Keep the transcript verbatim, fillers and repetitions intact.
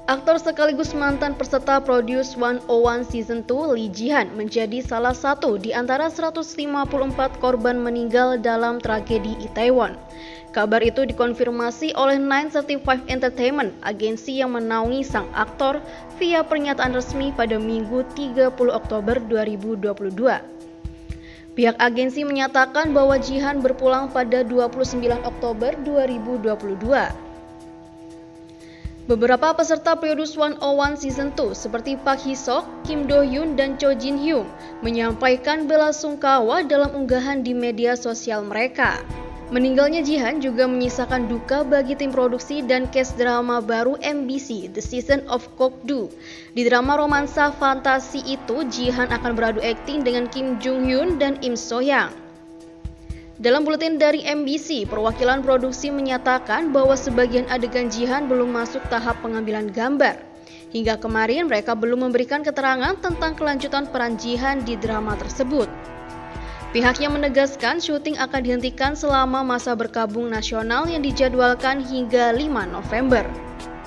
Aktor sekaligus mantan peserta Produce seratus satu Season dua, Lee Ji-han, menjadi salah satu di antara seratus lima puluh empat korban meninggal dalam tragedi Itaewon. Kabar itu dikonfirmasi oleh nine thirty five Entertainment, agensi yang menaungi sang aktor, via pernyataan resmi pada Minggu tiga puluh Oktober dua ribu dua puluh dua. Pihak agensi menyatakan bahwa Ji-han berpulang pada dua puluh sembilan Oktober dua ribu dua puluh dua. Beberapa peserta Produce seratus satu Season dua seperti Park Hee-seok, Kim Do-hyun, dan Cho Jin-hyun menyampaikan belasungkawa dalam unggahan di media sosial mereka. Meninggalnya Ji-han juga menyisakan duka bagi tim produksi dan cast drama baru M B C, The Season of Gokdu. Di drama romansa fantasi itu, Ji-han akan beradu akting dengan Kim Jung-hyun dan Im So-young. Dalam buletin dari M B C, perwakilan produksi menyatakan bahwa sebagian adegan Ji-han belum masuk tahap pengambilan gambar. Hingga kemarin mereka belum memberikan keterangan tentang kelanjutan peran Ji-han di drama tersebut. Pihaknya menegaskan syuting akan dihentikan selama masa berkabung nasional yang dijadwalkan hingga lima November.